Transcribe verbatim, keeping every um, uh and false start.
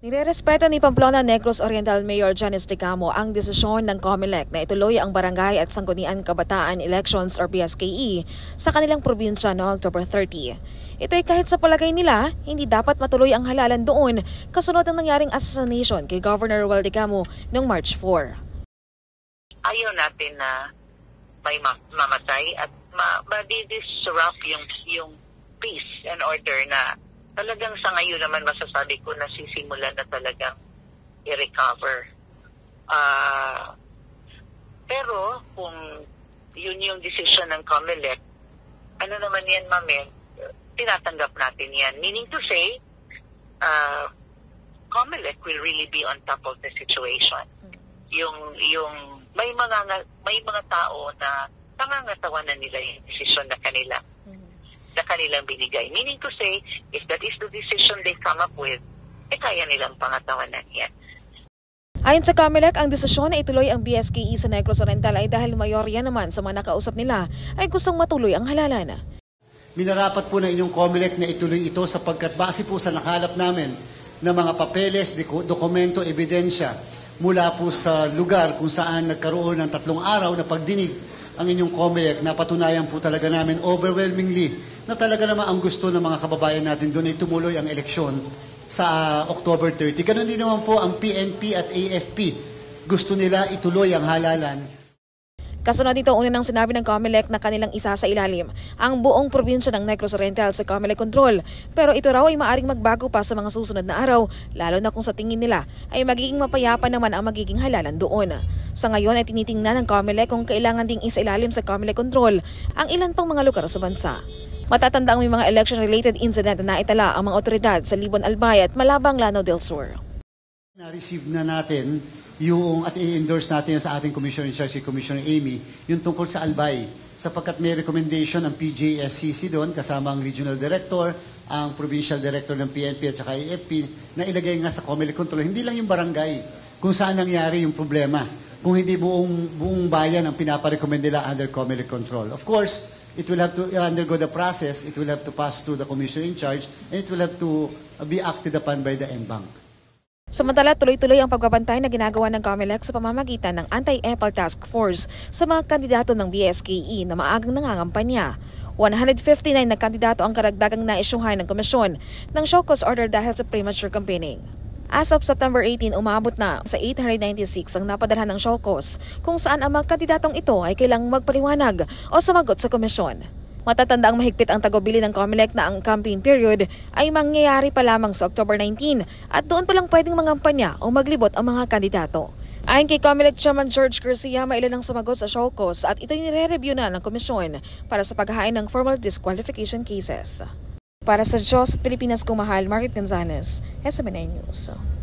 Nirerespeto ni Pamplona Negros Oriental Mayor Janice Ticamo ang desisyon ng COMELEC na ituloy ang Barangay at Sangguniang Kabataan Elections or B S K E sa kanilang probinsya noong October thirtieth. Ito ay kahit sa palagay nila, hindi dapat matuloy ang halalan doon kasunod ng nangyaring assassination kay Governor Roel Ticamo noong March fourth. Ayaw natin na may mamatay at ma-disrupt yung, yung peace and order na talagang sa ngayon naman masasabi ko na sisimulan na talagang i-recover. Uh, pero kung yun yung decision ng COMELEC, ano naman yan, ma'am, tinatanggap natin yan. Meaning to say, uh, COMELEC will really be on top of the situation. Yung, yung may mga may mga tao na nangangatawanan nila yung decision na kanila na kanilang binigay. Meaning to say, if that is the decision they come up with, eh kaya nilang pangatawanan yan. Ayon sa COMELEC, ang desisyon na ituloy ang B S K E sa Negros Oriental ay dahil mayorya naman sa mga nakausap nila ay gustong matuloy ang halalan. Minarapat po na inyong COMELEC na ituloy ito sapagkat base po sa nakalap namin na mga papeles, dokumento, ebidensya mula po sa lugar kung saan nagkaroon ng tatlong araw na pagdinig ang inyong COMELEC, na patunayan po talaga namin overwhelmingly na talaga naman ang gusto ng mga kababayan natin doon ay tumuloy ang eleksyon sa uh, October thirtieth. Ganon din naman po ang P N P at A F P. Gusto nila ituloy ang halalan. Kasunod dito, una nang sinabi ng COMELEC na kanilang isa sa ilalim ang buong probinsya ng Negros Oriental sa COMELEC control. Pero ito raw ay maaring magbago pa sa mga susunod na araw, lalo na kung sa tingin nila ay magiging mapayapa naman ang magiging halalan doon. Sa ngayon ay tinitingnan ng COMELEC kung kailangan ding isailalim sa COMELEC control ang ilan pang mga lugar sa bansa. Matatanda ang may mga election-related incident na naitala ang mga otoridad sa Libon Albay at Malabang, Lanao del Sur. Na-receive na natin yung at i-endorse natin sa ating Commissioner in Charge, si Commissioner Amy, yung tungkol sa Albay. Sapagkat may recommendation ang P J S C C doon, kasama ang Regional Director, ang Provincial Director ng P N P at saka A F P, na ilagay nga sa COMELEC control. Hindi lang yung barangay kung saan nangyari yung problema. Kung hindi buong, buong bayan ang pinaparecommend nila under COMELEC control. Of course, it will have to undergo the process, it will have to pass through the Commissioner in Charge, and it will have to be acted upon by the N B A N C. Samantala, tuloy-tuloy ang pagbabantay na ginagawa ng COMELEC sa pamamagitan ng Anti-EPAL Task Force sa mga kandidato ng B S K E na maagang nangangampanya. one hundred fifty-nine na kandidato ang karagdagang naisyuhan ng komisyon ng show cause order dahil sa premature campaigning. As of September eighteenth, umabot na sa eight hundred ninety-six ang napadalhan ng show cause kung saan ang mga kandidatong ito ay kailangang magpaliwanag o sumagot sa komisyon. Matatanda ang mahigpit ang tagubili ng COMELEC na ang campaign period ay mangyayari pa lamang sa October nineteenth at doon pa lang pwedeng mangampanya o maglibot ang mga kandidato. Ayon kay COMELEC Chairman George Garcia, mailan ang sumagot sa show cause at ito'y nire-review na ng komisyon para sa paghahain ng formal disqualification cases. Para sa Diyos at Pilipinas kong mahal, Margaret Gonzalez, S M N News.